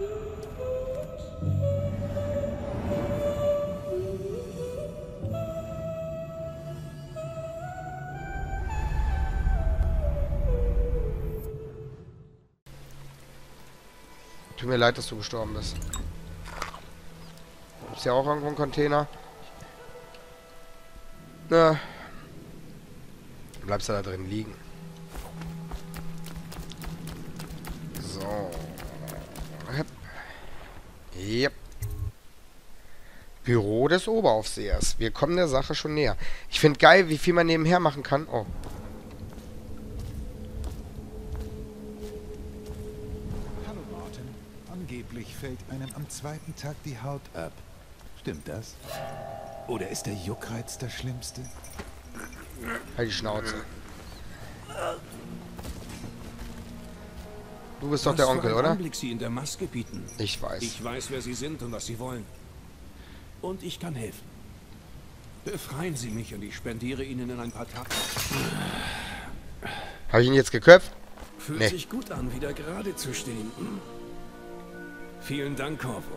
Tut mir leid, dass du gestorben bist. Ist ja auch irgendwo ein Container. Na. Du bleibst da drin liegen. So. Yep. Büro des Oberaufsehers. Wir kommen der Sache schon näher. Ich finde geil, wie viel man nebenher machen kann. Oh. Hallo Martin. Angeblich fällt einem am zweiten Tag die Haut ab. Stimmt das? Oder ist der Juckreiz das Schlimmste? Halt die Schnauze. Du bist doch der Onkel, oder? Anblick Sie in der Maske bieten. Ich weiß. Ich weiß, wer Sie sind und was Sie wollen. Und ich kann helfen. Befreien Sie mich und ich spendiere Ihnen in ein paar Tagen. Habe ich ihn jetzt geköpft? Fühlt Nee. sich gut an, wieder gerade zu stehen. Vielen Dank, Corvo.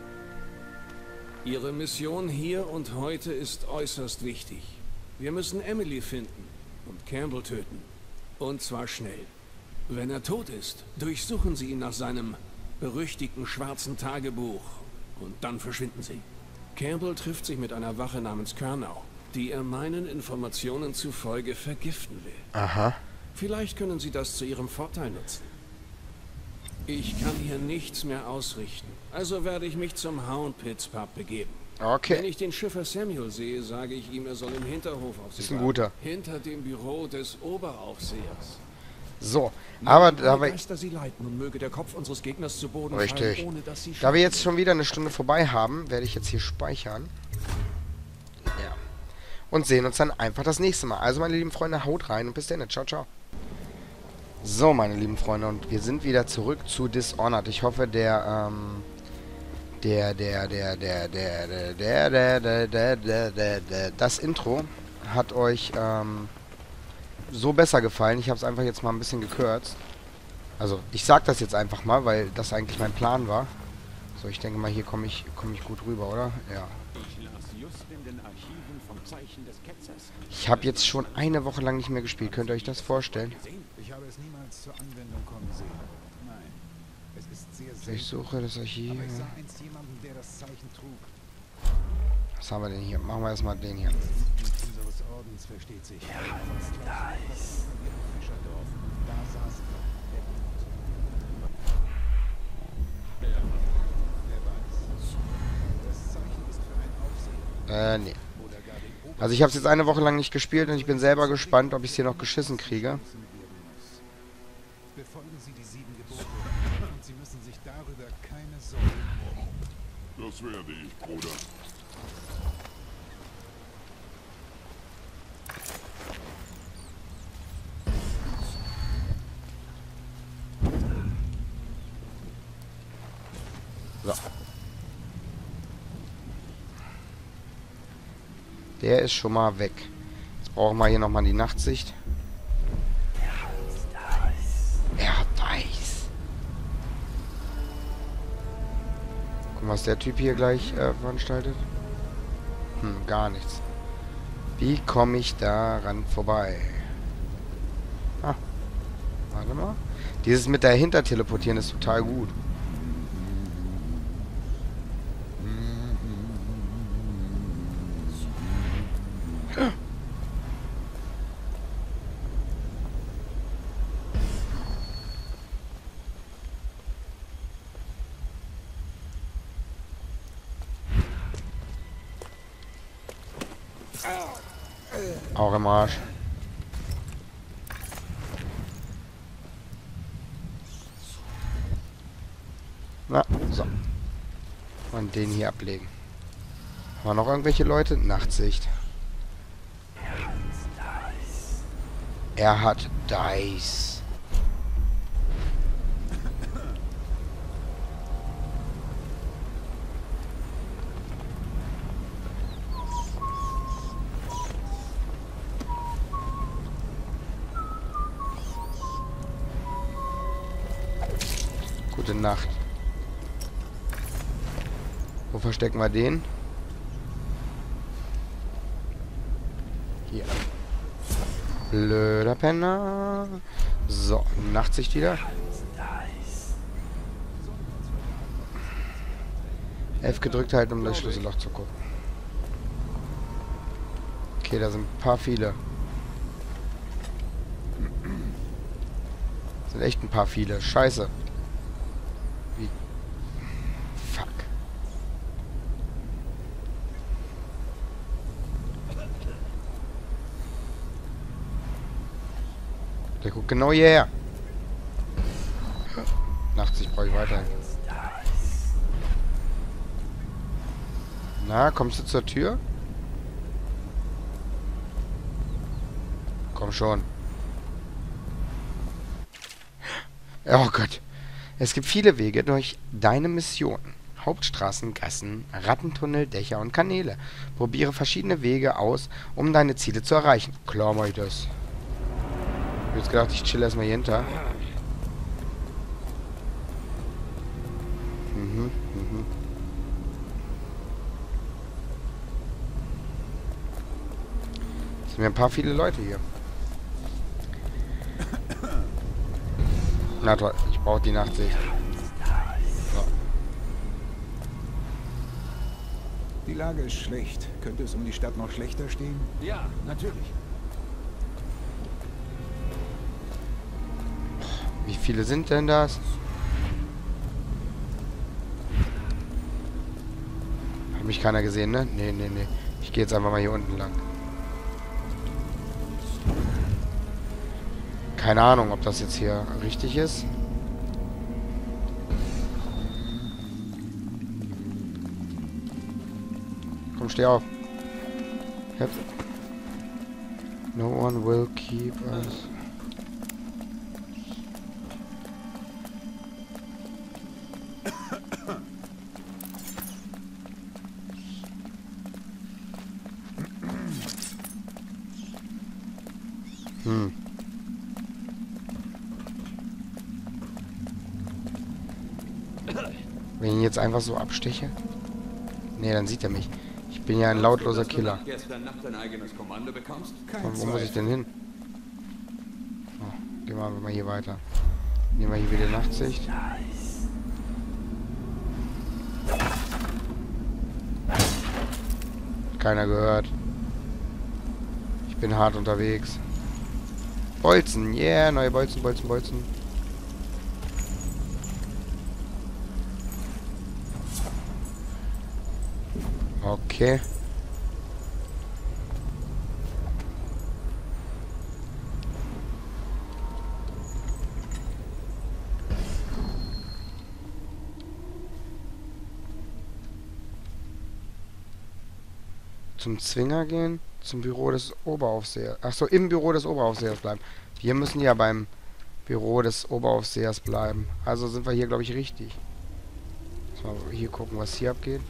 Ihre Mission hier und heute ist äußerst wichtig. Wir müssen Emily finden und Campbell töten. Und zwar schnell. Wenn er tot ist, durchsuchen Sie ihn nach seinem berüchtigten schwarzen Tagebuch. Und dann verschwinden Sie. Campbell trifft sich mit einer Wache namens Körnau, die er meinen Informationen zufolge vergiften will. Aha. Vielleicht können Sie das zu Ihrem Vorteil nutzen. Ich kann hier nichts mehr ausrichten, also werde ich mich zum Hound Pits Pub begeben. Wenn Okay. ich den Schiffer Samuel sehe, sage ich ihm, er soll im Hinterhof auf Sie Ist ein warten. guter. Hinter dem Büro des Oberaufsehers. So. Aber da Möge wir, Geister Sie leiten und möge der Kopf unseres Gegners zu Boden Richtig. fallen, ohne dass Sie da wir jetzt schon wieder eine Stunde vorbei haben, werde ich jetzt hier speichern. Ja. Und sehen uns dann einfach das nächste Mal. Also, meine lieben Freunde, haut rein und bis dann. Ciao, ciao. So, meine lieben Freunde, und wir sind wieder zurück zu Dishonored. Ich hoffe, das Intro hat euch so besser gefallen. Ich habe es einfach jetzt mal ein bisschen gekürzt. Also, ich sag das jetzt einfach mal, weil das eigentlich mein Plan war. So, ich denke mal, hier komme ich gut rüber, oder? Ja. Ich las just in den Archiven vom Zeichen des Ketzers. Ich habe jetzt schon eine Woche lang nicht mehr gespielt. Könnt ihr euch das vorstellen? Ich habe es niemals zur Anwendung kommen sehen. Nein. Es ist sehr selten. Ich suche das Archiv. Aber ich sah einst jemanden, der das Zeichen trug. Was haben wir denn hier? Machen wir erstmal den hier. Das Mitglied unseres Ordens versteht sich. Da ist Fischerdorf. Da saß er. Wer weiß. Das Zeichen ist für ein Aufsehen. Nee. Oder gar den Also ich habe es jetzt eine Woche lang nicht gespielt und ich bin selber gespannt, ob ich es hier noch geschissen kriege. Befolgen Sie die 7 Gebote und Sie müssen sich darüber keine Sorgen machen. Das werde ich, Bruder. So. Der ist schon mal weg. Jetzt brauchen wir hier nochmal die Nachtsicht. Er hat Dice. Gucken, was der Typ hier gleich veranstaltet. Gar nichts. Wie komme ich daran vorbei? Ah. Warte mal. Dieses mit dahinter teleportieren ist total gut. Auch im Arsch. Na, so. Und den hier ablegen. Haben wir noch irgendwelche Leute? Nachtsicht. Er hat Dice. Gute Nacht. Wo verstecken wir den? Hier. Blöder Penner. So, Nachtsicht wieder. F gedrückt halten, um das Schlüsselloch zu gucken. Okay, da sind ein paar viele. Sind echt ein paar viele. Scheiße. Wie? Fuck. Der guckt genau hierher. Nachtsicht brauche ich weiter. Na, kommst du zur Tür? Komm schon. Oh Gott. Es gibt viele Wege durch deine Mission. Hauptstraßen, Gassen, Rattentunnel, Dächer und Kanäle. Probiere verschiedene Wege aus, um deine Ziele zu erreichen. Klar mach ich das. Ich hab jetzt gedacht, ich chill erstmal hier hinter. Es sind ja ein paar viele Leute hier. Na toll, ich brauche die Nachtsicht. So. Die Lage ist schlecht. Könnte es um die Stadt noch schlechter stehen? Ja, natürlich. Wie viele sind denn das? Hat mich keiner gesehen, ne? Nee. Ich gehe jetzt einfach mal hier unten lang. Keine Ahnung, ob das jetzt hier richtig ist. Komm, steh auf. No one will keep us. Wenn ich ihn jetzt einfach so absteche? Nee, dann sieht er mich. Ich bin ja ein lautloser Killer. Gestern Nacht dein eigenes Kommando bekommst? Und wo muss ich denn hin? Oh, gehen wir einfach mal hier weiter. Nehmen wir hier wieder Nachtsicht. Keiner gehört. Ich bin hart unterwegs. Bolzen, yeah, neue Bolzen. Okay. Zum Zwinger gehen, zum Büro des Oberaufsehers. Achso, im Büro des Oberaufsehers bleiben. Wir müssen ja beim Büro des Oberaufsehers bleiben. Also sind wir hier, glaube ich, richtig. Mal hier gucken, was hier abgeht.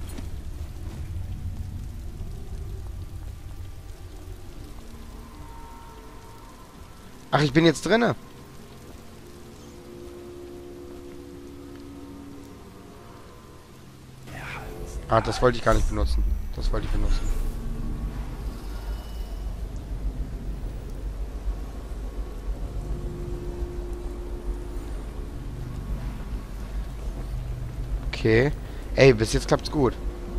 Ach, ich bin jetzt drinne. Ah, das wollte ich gar nicht benutzen. Das wollte ich benutzen. Okay. Ey, bis jetzt klappt's gut.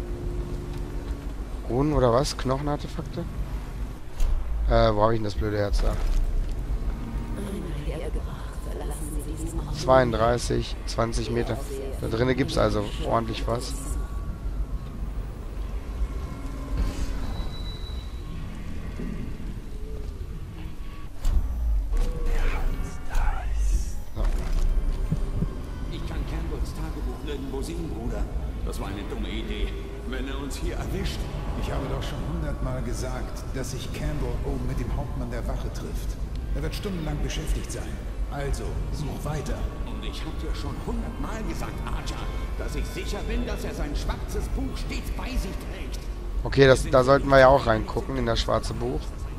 Runen oder was? Knochenartefakte? Wo habe ich denn das blöde Herz da? 32, 20 Meter. Da drinnen gibt's also ordentlich was. Ich kann Campbells Tagebuch nirgendwo sehen, Bruder. Das war eine dumme Idee. Wenn er uns hier erwischt. Ich habe doch schon 100-mal gesagt, dass sich Campbell oben mit dem Hauptmann der Wache trifft. Er wird stundenlang beschäftigt sein. Also, such weiter. Und ich habe dir schon 100-mal gesagt, Archer, dass ich sicher bin, dass er sein schwarzes Buch stets bei sich trägt. Okay, da sollten wir ja auch reingucken in das schwarze Buch.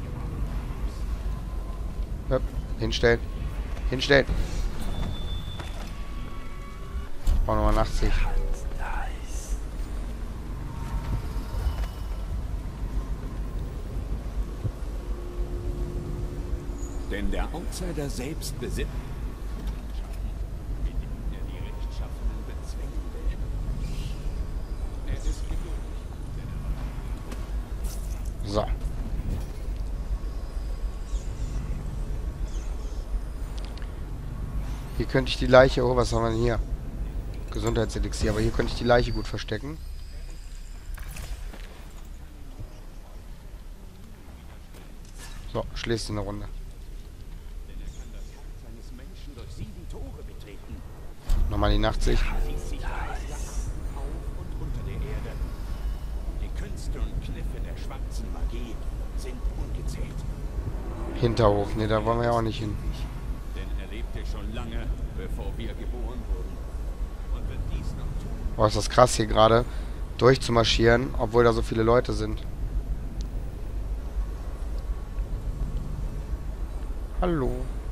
Ja, hinstellen. Hinstellen. Ich brauche nochmal Nachtsicht. Wenn der Outsider selbst besitzt, der die Rechtschaffenen bezwängen will. Er ist geduldig. So. Hier könnte ich die Leiche... Oh, was haben wir denn hier? Gesundheitselixier. Aber hier könnte ich die Leiche gut verstecken. So, schließt eine Runde. Nochmal die Nachtsicht. Die Künste und Kniffe der schwarzen Magie sind ungezählt. Hinterhof. Ne, da wollen wir ja auch nicht hin. Denn er lebte schon lange, bevor wir geboren wurden. Und wird dies noch tun. Boah, ist das krass hier gerade durchzumarschieren, obwohl da so viele Leute sind. Hallo.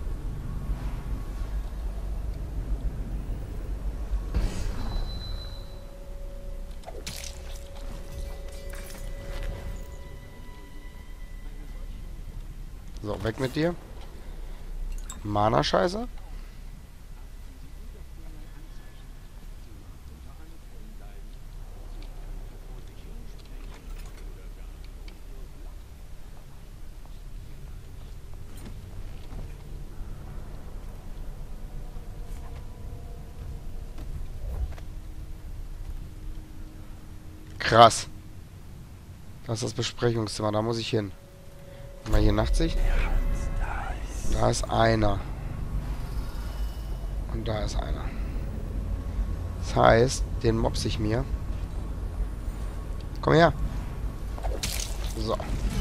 So, weg mit dir. Mana-Scheiße. Krass. Das ist das Besprechungszimmer, da muss ich hin. Mal hier Nachtsicht. Da ist einer. Und da ist einer. Das heißt, den mobs ich mir. Komm her. So.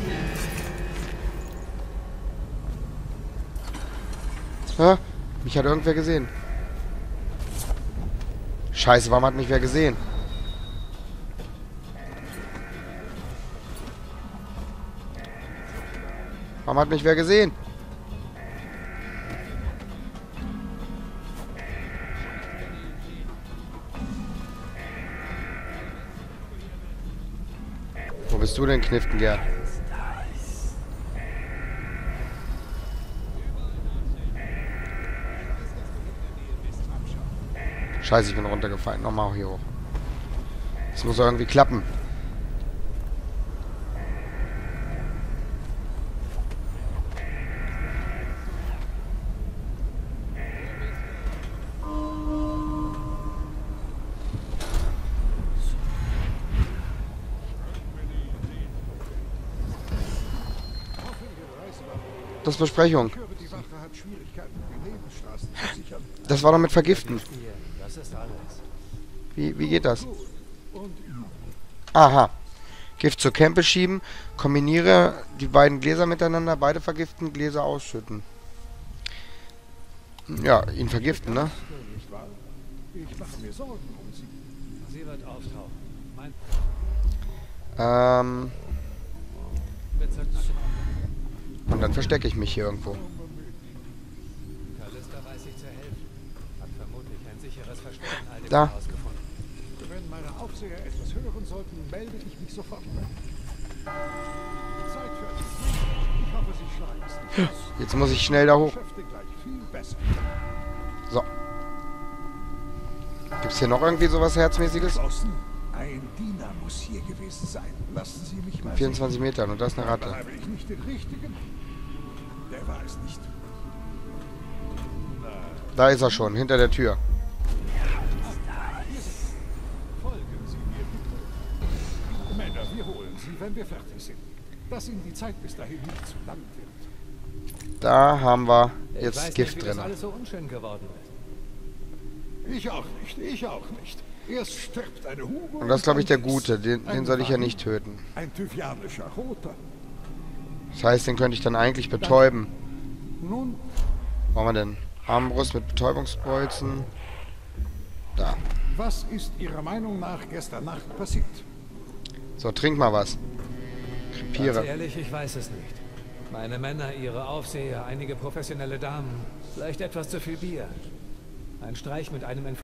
Hä? Mich hat irgendwer gesehen. Scheiße, warum hat mich wer gesehen? Warum hat mich wer gesehen? Wo bist du denn, Kniftengerd? Scheiße, ich bin runtergefallen. Nochmal hier hoch. Das muss doch irgendwie klappen. Das ist Besprechung. Das war doch mit Vergiften. Wie geht das? Aha. Gift zur Kämpe schieben. Kombiniere die beiden Gläser miteinander. Beide vergiften. Gläser ausschütten. Ja, ihn vergiften, ne? Ich mache mir Sorgen um sie. Sie wird auftauchen. Und dann verstecke ich mich hier irgendwo. Callista weiß sich zu helfen. Hat vermutlich ein sicheres Verstecken all dem Da. herausgefunden. Wenn meine Aufseher etwas hören sollten, melde ich mich sofort. Zeit für etwas. Ich hoffe, sie schlagen es nicht aus. Jetzt muss ich schnell da hoch. Geschäfte gleich viel besser. So. Gibt's hier noch irgendwie sowas Herzmäßiges? Draußen. Ein Diener muss hier gewesen sein. Lassen Sie mich mal 24 Metern und da ist eine sehen. Ratte. Habe ich nicht den richtigen? Der war es nicht. Da ist er schon, hinter der Tür. Folgen Sie mir bitte. Männer, wir holen Sie, wenn wir fertig sind. Dass Ihnen die Zeit bis dahin nicht zu lang wird. Da haben wir Ich jetzt weiß Gift nicht, wie das drin. alles so unschön geworden ist. Ich auch nicht, ich auch nicht. Erst stirbt eine Hure. Und das ist, glaube ich, der dann Gute. dies. Den Ein soll ich ja Wein, nicht töten. Ein tyvianischer Roter. Das heißt, den könnte ich dann eigentlich betäuben. Nun, Was haben wir denn? Armbrust mit Betäubungsbolzen. Da. was ist Ihrer Meinung nach gestern Nacht passiert? So, trink mal was. Ganz Krepiere. ehrlich, ich weiß es nicht. Meine Männer, ihre Aufseher, einige professionelle Damen. Vielleicht etwas zu viel Bier. Ein Streich mit einem